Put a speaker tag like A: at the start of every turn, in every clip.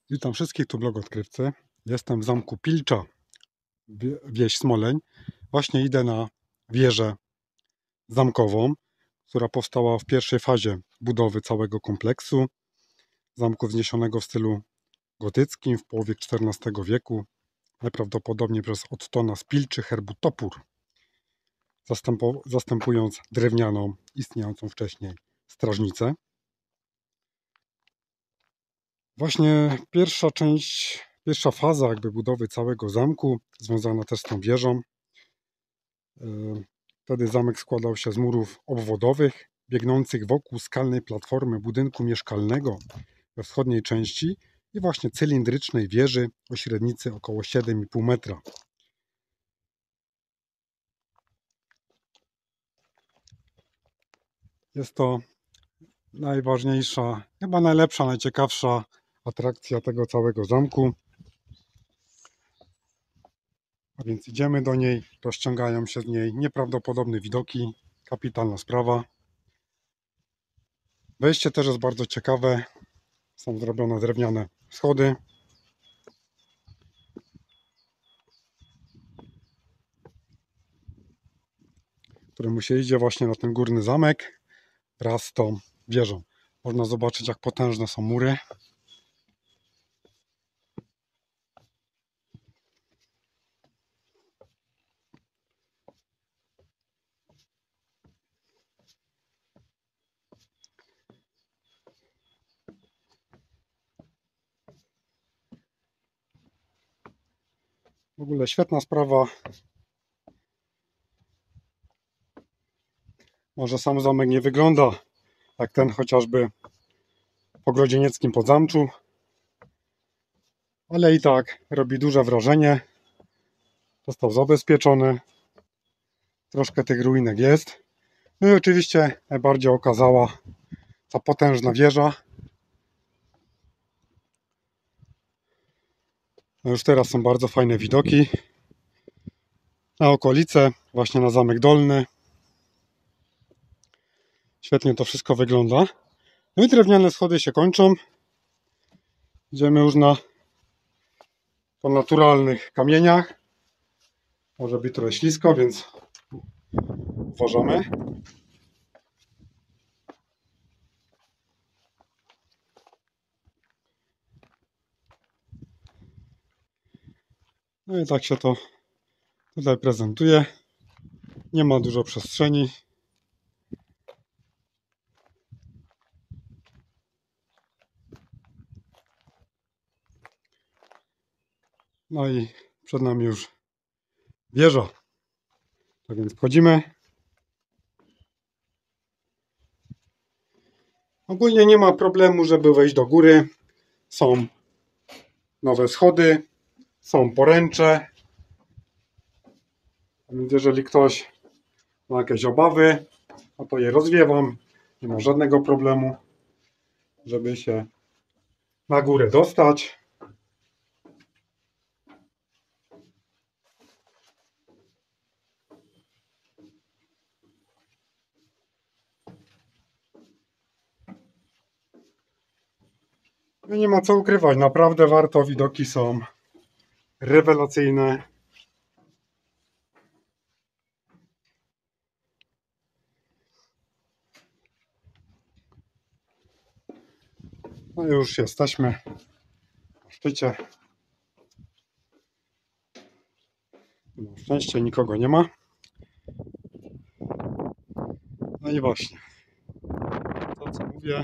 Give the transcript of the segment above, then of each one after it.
A: Witam wszystkich, tu blog odkrywcy. Jestem w zamku Pilcza, wieś Smoleń. Właśnie idę na wieżę zamkową, która powstała w pierwszej fazie budowy całego kompleksu. Zamku wzniesionego w stylu gotyckim w połowie XIV wieku, najprawdopodobniej przez Ottona z Pilczy herbu topór, zastępując drewnianą, istniejącą wcześniej strażnicę. Właśnie pierwsza faza jakby budowy całego zamku, związana też z tą wieżą. Wtedy zamek składał się z murów obwodowych, biegnących wokół skalnej platformy budynku mieszkalnego we wschodniej części i właśnie cylindrycznej wieży o średnicy około 7,5 metra. Jest to najważniejsza, chyba najlepsza, najciekawsza atrakcja tego całego zamku. A więc idziemy do niej, rozciągają się z niej nieprawdopodobne widoki, kapitalna sprawa. Wejście też jest bardzo ciekawe, są zrobione drewniane schody. Któremu się idzie właśnie na ten górny zamek wraz z tą wieżą. Można zobaczyć, jak potężne są mury. W ogóle świetna sprawa. Może sam zamek nie wygląda jak ten chociażby w Ogrodzienieckim Podzamczu, ale i tak robi duże wrażenie. Został zabezpieczony. Troszkę tych ruinek jest. No i oczywiście najbardziej okazała ta potężna wieża. No już teraz są bardzo fajne widoki na okolice, właśnie na Zamek Dolny. Świetnie to wszystko wygląda. No i drewniane schody się kończą. Idziemy już po naturalnych kamieniach. Może być trochę ślisko, więc uważamy. No i tak się to tutaj prezentuje. Nie ma dużo przestrzeni. No i przed nami już wieża. Tak więc wchodzimy. Ogólnie nie ma problemu, żeby wejść do góry. Są nowe schody, są poręcze. Więc jeżeli ktoś ma jakieś obawy, no to je rozwiewam. Nie ma żadnego problemu, żeby się na górę dostać. No nie ma co ukrywać, naprawdę warto, widoki są rewelacyjne. No i już jesteśmy na szczycie. Na szczęście nikogo nie ma. No i właśnie, to co mówię.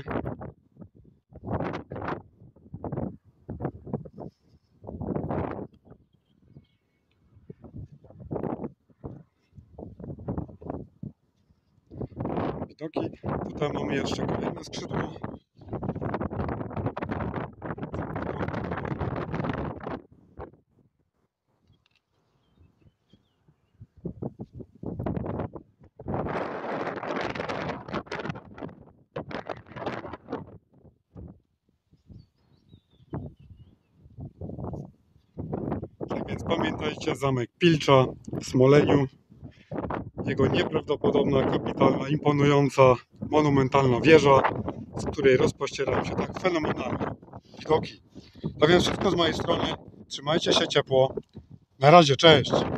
A: Widoki. Tutaj mamy jeszcze kolejne skrzydło. Tak więc pamiętajcie, zamek Pilcza w Smoleniu. Jego nieprawdopodobna, kapitalna, imponująca, monumentalna wieża, z której rozpościerają się tak fenomenalne widoki. To więc wszystko z mojej strony. Trzymajcie się ciepło. Na razie, cześć!